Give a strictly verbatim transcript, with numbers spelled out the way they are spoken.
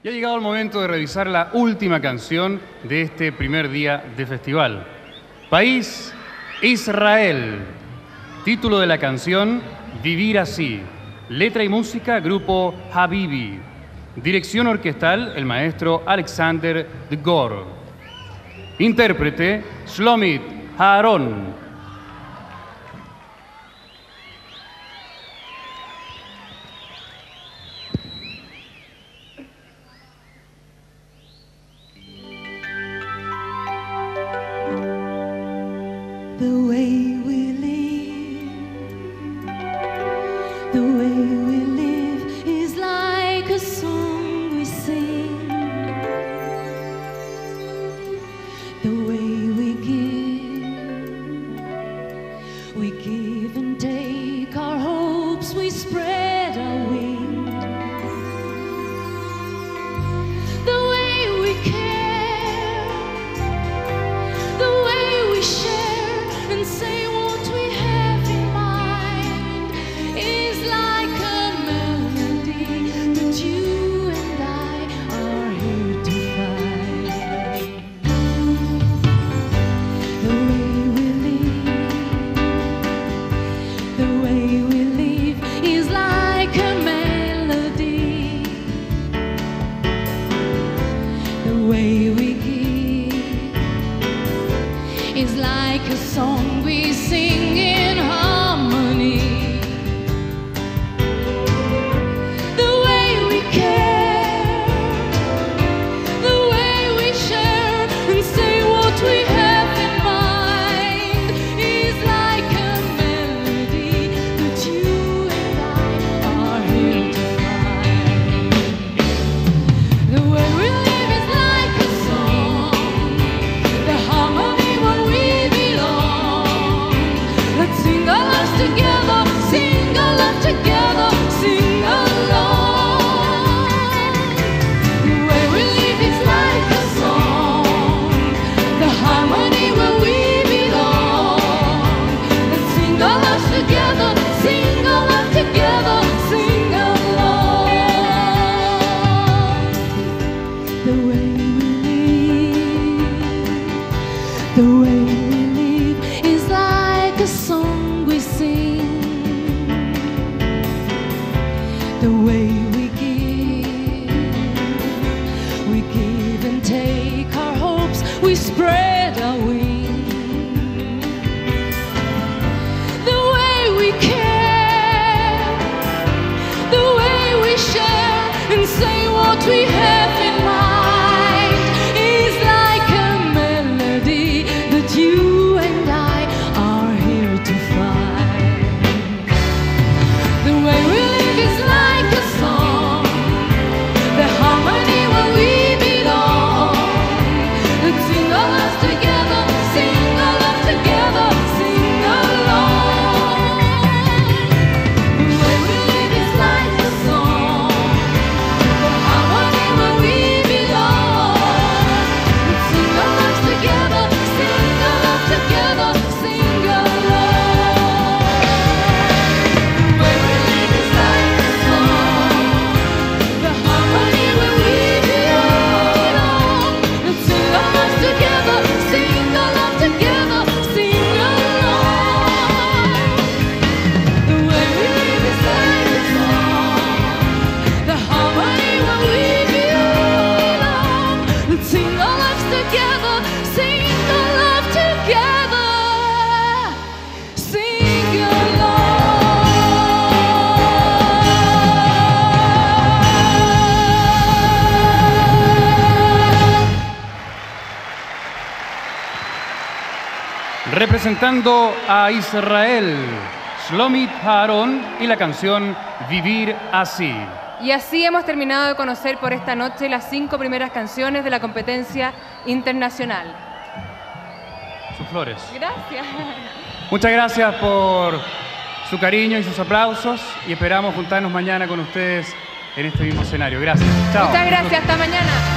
Y ha llegado el momento de revisar la última canción de este primer día de festival. País Israel. Título de la canción, Vivir así. Letra y música, grupo Habibi. Dirección orquestal, el maestro Alexander Dgor. Intérprete, Shlomit Aharon. The way we live, the way we live is like a song we sing. The way we give, we give and take our hopes, we spread our wings. The way we care, the way we share and say what we have in mind is like a melody that you and I are here to find. The way we live, the way we live is like a melody. The way we give is like a song we sing in harmony. The way we care, the way we share and say what we have in mind is like a melody that you and I are here to find. The way we live is like a song, the harmony when we belong. Let's sing our lives together, sing our love together, sing along. The way we live is like a song, the harmony where we belong. Let's sing our lives together, sing our love together, sing along. The way we live, the way we live is like a song we sing. The way we give, we give and take our hopes, we spread our wings. The way we care, the way we share and say what we have in mind is like a melody that you and I are here to find. The way we live is like a song, the harmony where we belong. Let's sing our lives together, sing our love together, sing along. The way we live is like a song, the harmony where we belong. Let's sing our lives together, sing our love together, sing along. The way we live is like a song, the harmony where we belong. Let's sing our lives together, sing our love together, sing along. The way we live is like a song, the harmony where we belong. Let's sing our lives together, sing our love together, sing along. Representando a Israel, Shlomit Aharon y la canción Vivir así. Y así hemos terminado de conocer por esta noche las cinco primeras canciones de la competencia internacional. Sus flores. Gracias. Muchas gracias por su cariño y sus aplausos y esperamos juntarnos mañana con ustedes en este mismo escenario. Gracias. Chao. Muchas gracias. Hasta mañana.